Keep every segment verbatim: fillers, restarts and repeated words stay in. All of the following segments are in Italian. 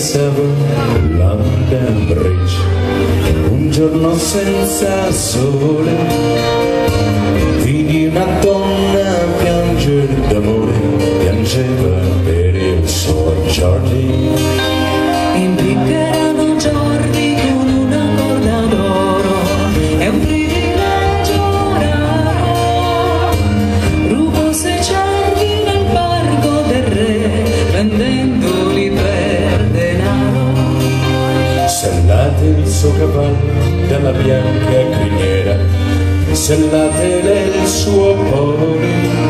pensavo London Bridge, un giorno senza sole, vidi una donna piangere d'amore, piangeva per il suo Jordi. Impiccherano Jordi con una corda d'oro, è un privilegio raro. Rubo sei cervi nel parco del re, vendendoli per denaro. Sellate il suo cavallo dalla bianca criniera, sellatele il suo pony,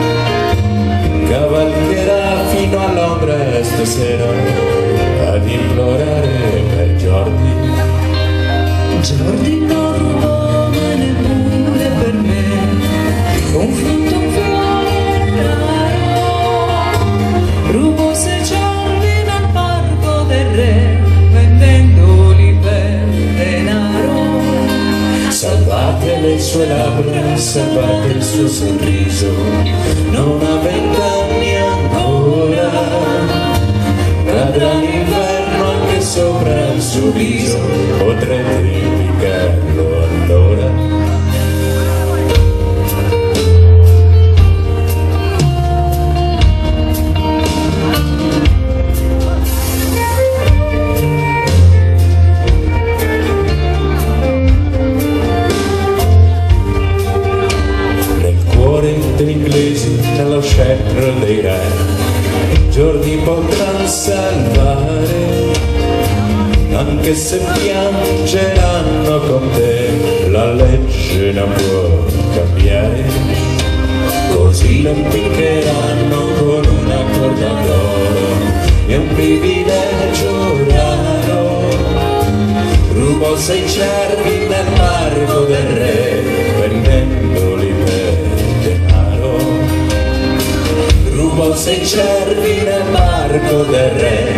cavalcherà fino all'ombra stasera ad implorare per Jordi. Jordi non rubò mai neppure per me un frutto, un fiore raro. Rubò sei cervi nel parco del re, vendendoli per denaro. Salvate le sue labbra, salvate il suo sorriso, non ha vent'anni ancora, cadrà l'inverno anche sopra il suo viso, potrete impiccarlo allora. Degli inglesi nello scettro dei re, Jordi potranno salvare, anche se piangeranno con te, la legge non può cambiare. Così lo impiccheranno con una corda d'oro, è un privilegio raro. Rubò sei cervi nel parco del re, vendendoli per denaro. Rubò sei cervi nel parco del re,